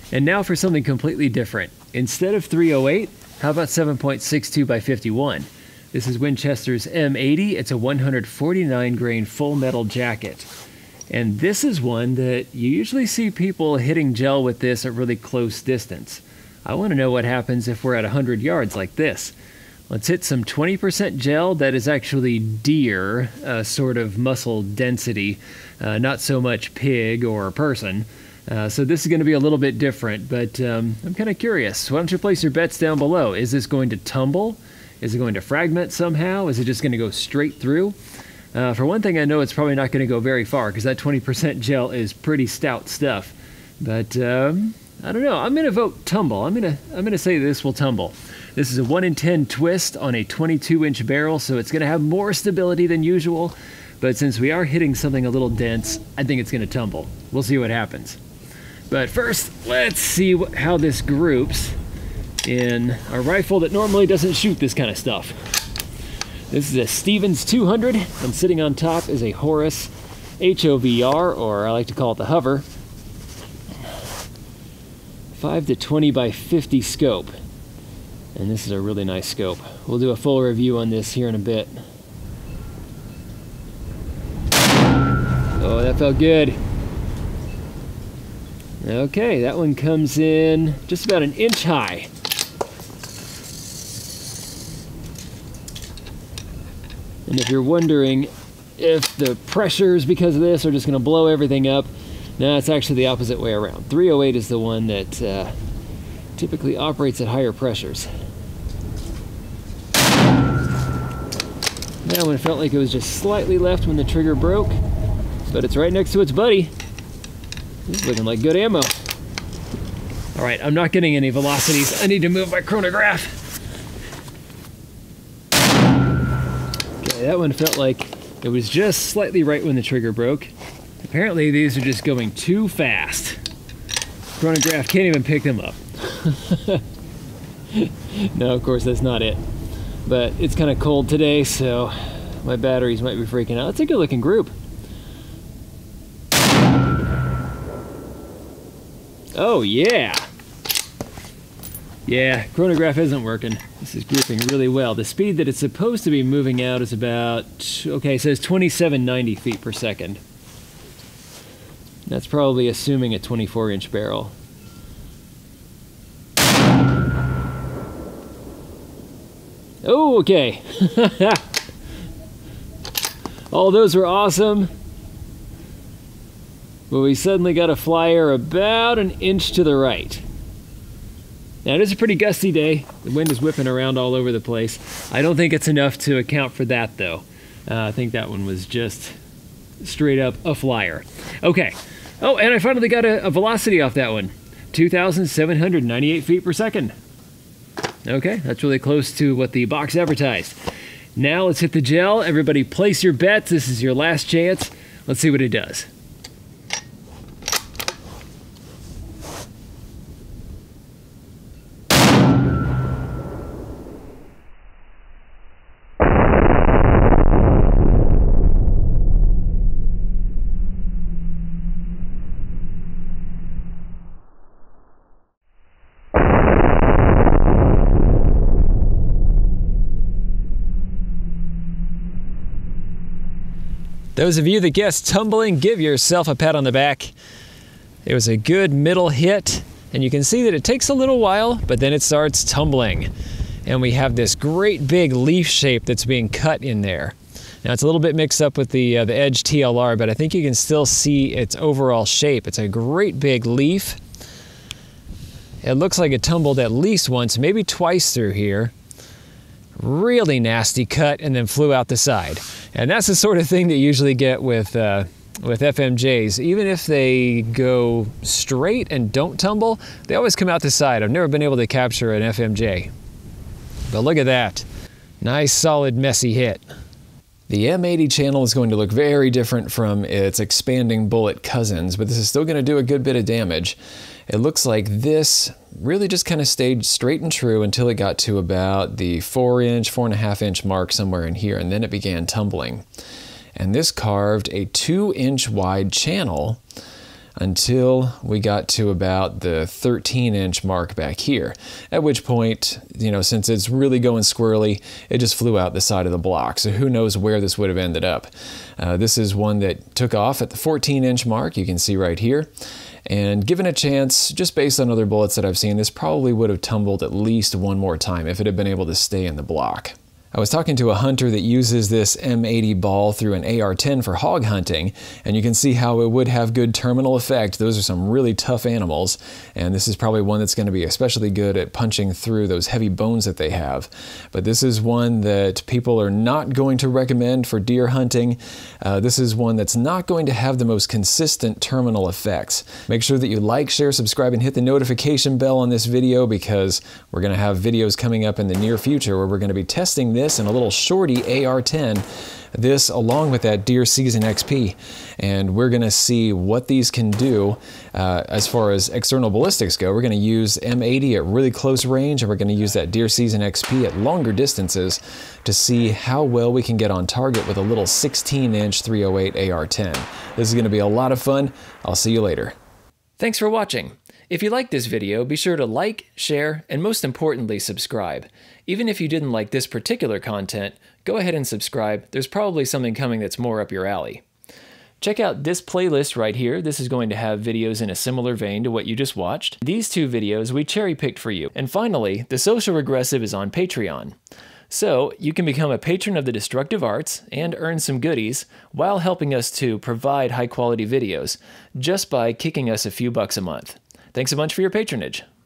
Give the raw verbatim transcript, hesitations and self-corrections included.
And now for something completely different. Instead of three oh eight, how about seven point six two by fifty-one? This is Winchester's M eighty. It's a one hundred forty-nine grain full metal jacket. And this is one that you usually see people hitting gel with this at really close distance. I want to know what happens if we're at one hundred yards like this. Let's hit some twenty percent gel that is actually deer, uh, sort of muscle density, uh, not so much pig or person. Uh, so this is going to be a little bit different, but um, I'm kind of curious. Why don't you place your bets down below? Is this going to tumble? Is it going to fragment somehow? Is it just going to go straight through? Uh, for one thing, I know it's probably not going to go very far because that twenty percent gel is pretty stout stuff. But um, I don't know. I'm going to vote tumble. I'm going to I'm going to say this will tumble. This is a one in ten twist on a twenty-two inch barrel, so it's going to have more stability than usual. But since we are hitting something a little dense, I think it's going to tumble. We'll see what happens. But first, let's see what, how this groups in a rifle that normally doesn't shoot this kind of stuff. This is a Stevens two hundred, and sitting on top is a Horus H O V R, or I like to call it the Hover, five to twenty by fifty scope. And this is a really nice scope. We'll do a full review on this here in a bit. Oh, that felt good. Okay, that one comes in just about an inch high. And if you're wondering if the pressures because of this are just going to blow everything up, no, it's actually the opposite way around. three oh eight is the one that uh, typically operates at higher pressures. That one felt like it was just slightly left when the trigger broke, but it's right next to its buddy. This is looking like good ammo. All right, I'm not getting any velocities. I need to move my chronograph. Okay, that one felt like it was just slightly right when the trigger broke. Apparently these are just going too fast. Chronograph can't even pick them up. No, of course that's not it. But it's kind of cold today, so my batteries might be freaking out. It's a good looking group. Oh yeah. Yeah, chronograph isn't working. This is grouping really well. The speed that it's supposed to be moving out is about, okay, it says twenty-seven ninety feet per second. That's probably assuming a twenty-four inch barrel. Oh, okay. All those were awesome. But we suddenly got a flyer about an inch to the right. Now it is a pretty gusty day. The wind is whipping around all over the place. I don't think it's enough to account for that though. Uh, I think that one was just straight up a flyer. Okay. Oh, and I finally got a, a velocity off that one. two thousand seven hundred ninety-eight feet per second. Okay, that's really close to what the box advertised. Now let's hit the gel. Everybody place your bets. This is your last chance. Let's see what it does. Those of you that guessed tumbling, give yourself a pat on the back. It was a good middle hit, and you can see that it takes a little while, but then it starts tumbling. And we have this great big leaf shape that's being cut in there. Now it's a little bit mixed up with the, uh, the Edge T L R, but I think you can still see its overall shape. It's a great big leaf. It looks like it tumbled at least once, maybe twice through here. Really nasty cut and then flew out the side. And that's the sort of thing that you usually get with, uh, with F M Js. Even if they go straight and don't tumble, they always come out the side. I've never been able to capture an F M J. But look at that. Nice, solid, messy hit. The M eighty channel is going to look very different from its expanding bullet cousins, but this is still going to do a good bit of damage. It looks like this really just kind of stayed straight and true until it got to about the four inch, four and a half inch mark somewhere in here, and then it began tumbling. And this carved a two inch wide channel until we got to about the thirteen inch mark back here, at which point, you know, since it's really going squirrely, it just flew out the side of the block. So who knows where this would have ended up. Uh, this is one that took off at the fourteen inch mark, you can see right here. And given a chance, just based on other bullets that I've seen, this probably would have tumbled at least one more time if it had been able to stay in the block. I was talking to a hunter that uses this M eighty ball through an A R ten for hog hunting, and you can see how it would have good terminal effect. Those are some really tough animals, and this is probably one that's going to be especially good at punching through those heavy bones that they have. But this is one that people are not going to recommend for deer hunting. Uh, this is one that's not going to have the most consistent terminal effects. Make sure that you like, share, subscribe, and hit the notification bell on this video, because we're going to have videos coming up in the near future where we're going to be testing this this and a little shorty A R ten, this along with that Deer Season X P, and we're going to see what these can do uh, as far as external ballistics go. We're going to use M eighty at really close range, and we're going to use that Deer Season X P at longer distances to see how well we can get on target with a little sixteen inch three oh eight A R ten. This is going to be a lot of fun. I'll see you later. Thanks for watching. If you liked this video, be sure to like, share, and most importantly, subscribe. Even if you didn't like this particular content, go ahead and subscribe. There's probably something coming that's more up your alley. Check out this playlist right here. This is going to have videos in a similar vein to what you just watched. These two videos we cherry-picked for you. And finally, the Social Regressive is on Patreon. So you can become a patron of the destructive arts and earn some goodies while helping us to provide high-quality videos just by kicking us a few bucks a month. Thanks a bunch for your patronage.